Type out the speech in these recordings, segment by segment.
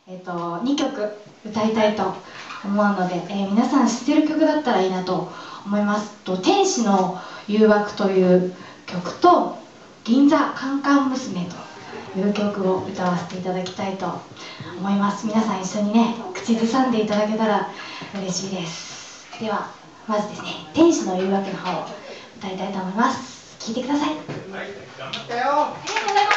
2曲歌いたいと思うので、皆さん知ってる曲だったらいいなと思います。天使の誘惑という曲と銀座カンカン娘という曲を歌わせていただきたいと思います。皆さん一緒にね、口ずさんでいただけたら嬉しいです。ではまずですね、天使の誘惑の方を歌いたいと思います。聴いてください。はい、頑張ったよ。ありがとうございます。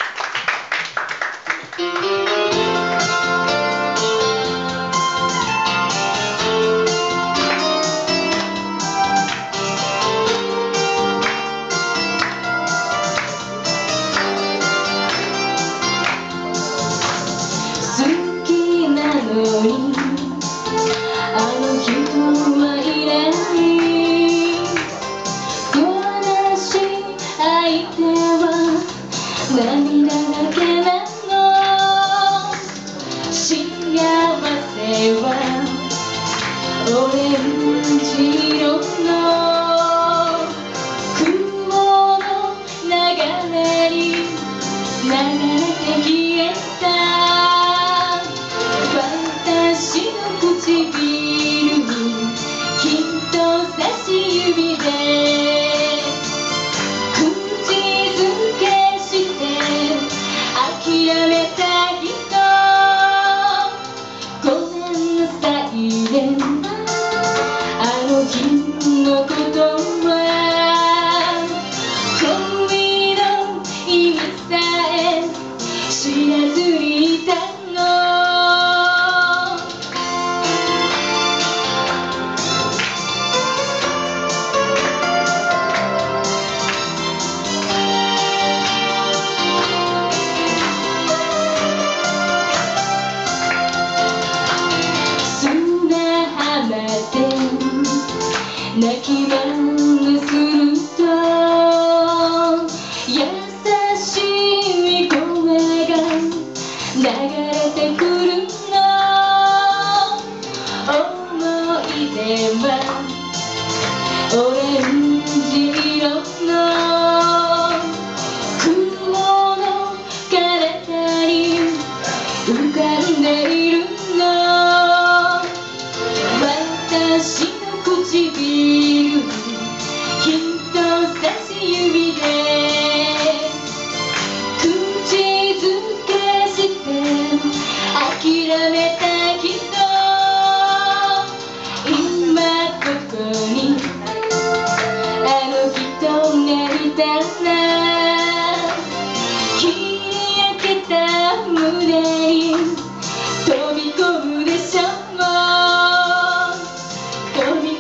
好きなのにあの人はいない悲しい相手は涙だけなの幸せはオレンジ色の雲の流れに流れて消えた私の唇に人差し指で口づけして諦めた人ごめんなさいねあの日のことは恋の意味さえ知らずにいたの泣き真似すると優しい声が流れてくるの思い出はオレンジ色の雲の彼方に浮かんでいるの私の唇に人差し指で口づけして諦めた人今ここにあの人がいたら日焼けた胸に飛び込むでしょう飛び